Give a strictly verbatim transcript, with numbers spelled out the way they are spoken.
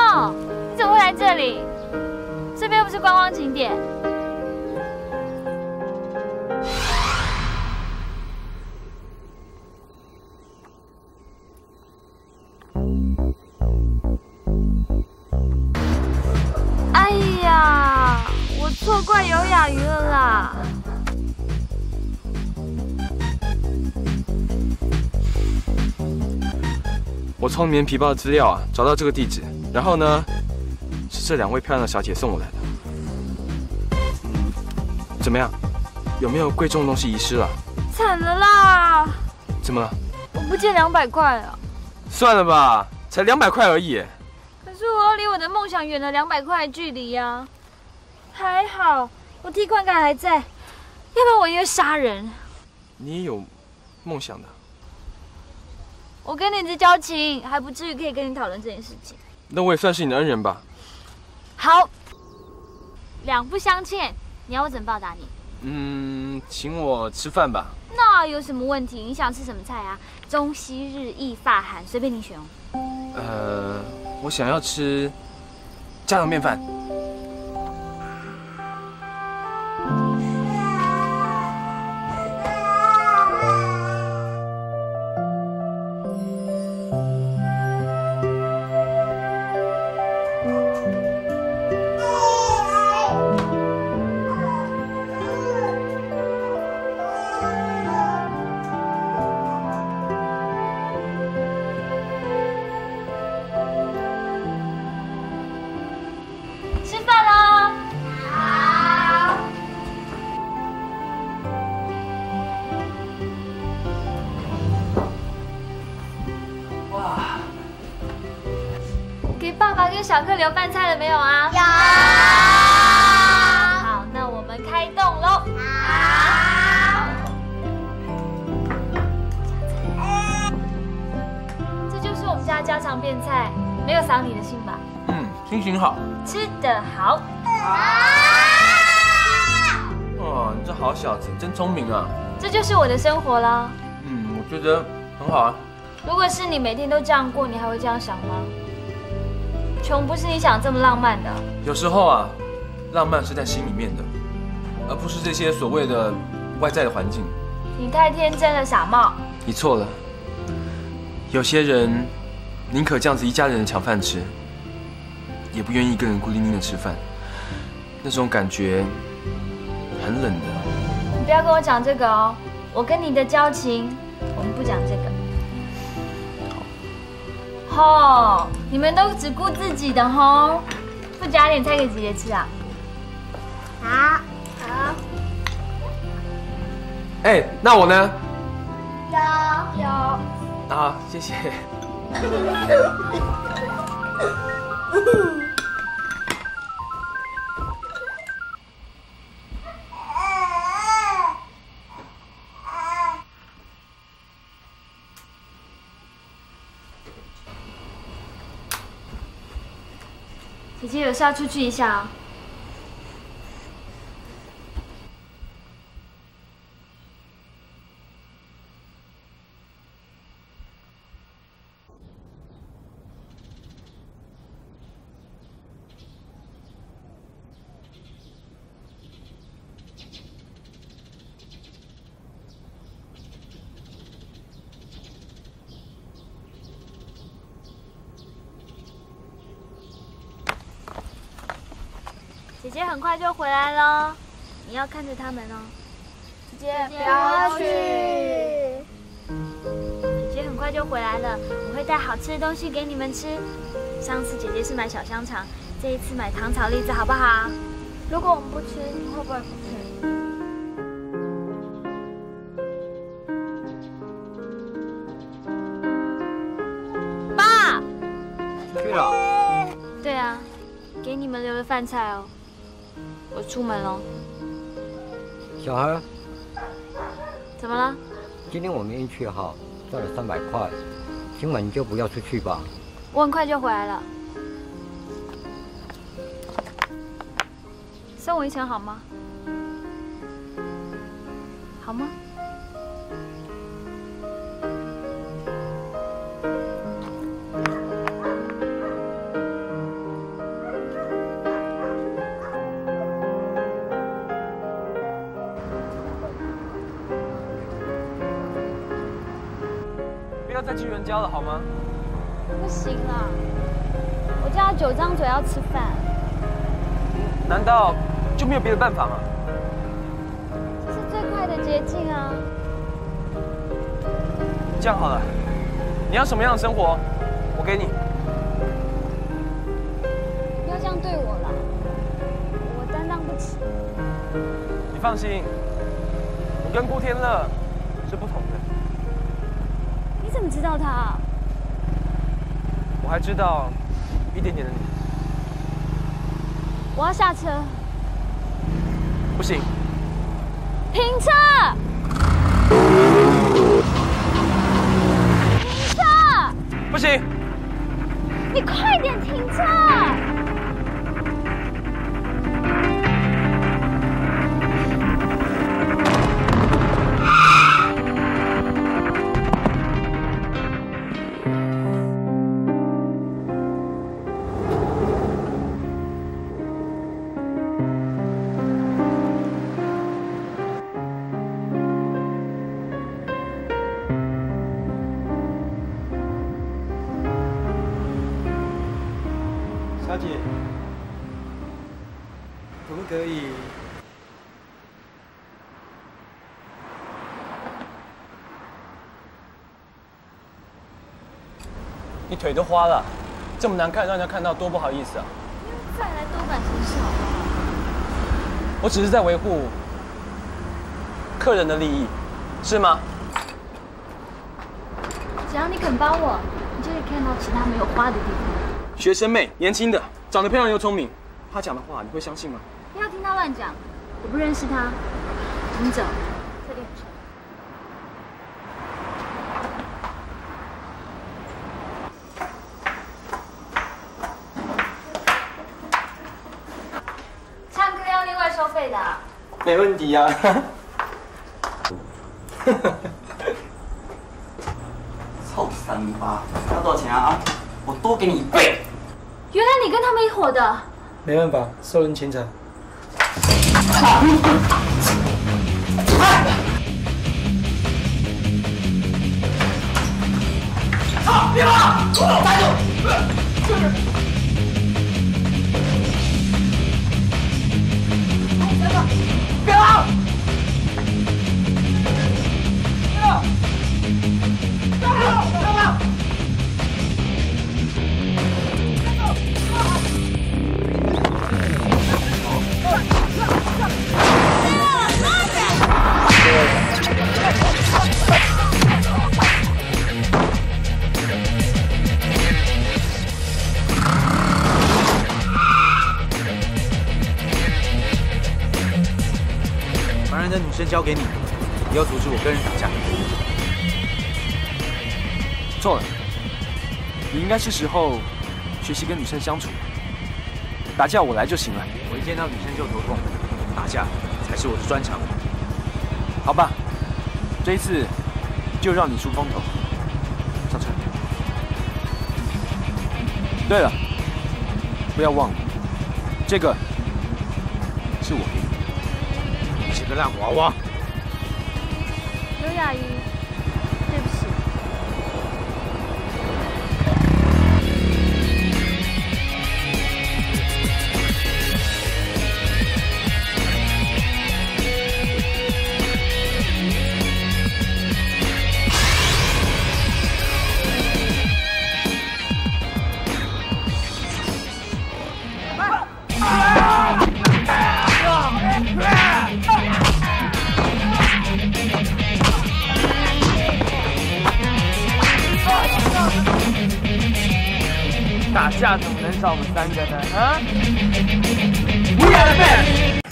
梦，你怎么会来这里？这边又不是观光景点。哎呀，我错怪有雅鱼了啦！ 我从你们皮包的资料啊找到这个地址，然后呢，是这两位漂亮的小姐送我来的。怎么样？有没有贵重的东西遗失了？ 惨了啦！ 怎么了？ 我不见两百块了。 算了吧，才两百块而已。 可是我要离我的梦想远了两百块的距离呀、啊。还好我提款卡还在，要不然我也会杀人。 你也有梦想的。 我跟你是交情，还不至于可以跟你讨论这件事情。 那我也算是你的恩人吧。 好，两不相欠，你要我怎么报答你？ 嗯，请我吃饭吧。 那有什么问题？你想吃什么菜啊？中西日意法韩，随便你选哦。 呃，我想要吃家常便饭。小客留饭菜了没有啊？ 有。 好，那我们开动喽。好。这就是我们家家常便菜，没有扫你的兴吧？ 嗯，心情好， 吃得好。 哦，你这好小子，真聪明啊！ 这就是我的生活啦。 嗯，我觉得很好啊。 如果是你每天都这样过，你还会这样想吗？穷不是你想这么浪漫的。 有时候啊，浪漫是在心里面的，而不是这些所谓的外在的环境。 你太天真了，傻帽。 你错了。有些人宁可这样子一家人抢饭吃，也不愿意一个人孤零零的吃饭，那种感觉很冷的。 你不要跟我讲这个哦，我跟你的交情，我们不讲这个。哦，你们都只顾自己的吼，不夹点菜给姐姐吃啊？ 好，好。 哎，那我呢？ 有有。 啊，谢谢。 姐姐有事要出去一下哦。姐姐很快就回来了，你要看着他们哦。姐姐不要去。 姐姐很快就回来了，我会带好吃的东西给你们吃。上次姐姐是买小香肠，这一次买糖炒栗子，好不好？ 如果我们不吃，你会不会不吃？ 爸。 去了。 对啊，给你们留的饭菜哦。我出门喽。 小何， 怎么了？ 今天我们运气好，赚了三百块，今晚你就不要出去吧。 我很快就回来了。送我一程好吗？好吗？ 再去援交了，好吗？ 不行啦，我叫他九张嘴要吃饭。 难道就没有别的办法吗？ 这是最快的捷径啊！ 这样好了，你要什么样的生活，我给你。 不要这样对我啦，我担当不起。 你放心，我跟顾天乐是不同的。 你怎么知道他啊？ 我还知道一点点的你。 我要下车。 不行。 停车！停车！ 不行！ 你快点停车！ 小姐，可不可以？ 你腿都花了，这么难看，让人家看到多不好意思啊！ 再来多管闲事好不好？ 我只是在维护客人的利益，是吗？ 只要你肯帮我，你就会看到其他没有花的地方。 学生妹，年轻的，长得漂亮又聪明，她讲的话你会相信吗？ 不要听他乱讲，我不认识他。你走，这里很臭。唱歌要另外收费的啊。 没问题呀、啊。 臭三八，要多少钱啊？我多给你一倍。 原来你跟他们一伙的。 没办法，受人牵扯。 操！别跑！给我站住！别跑！别跑！别跑！别跑！ 把人的女生交给你，不要阻止我跟人打架。 错了，你应该是时候学习跟女生相处，打架我来就行了。 我一见到女生就头痛，打架才是我的专长。 好吧，这一次就让你出风头。上车。对了，不要忘了，这个是我给你。 你是个烂娃娃。 刘雅怡，对不起。 打架怎么能少我们三个呢？啊 ！We are the best。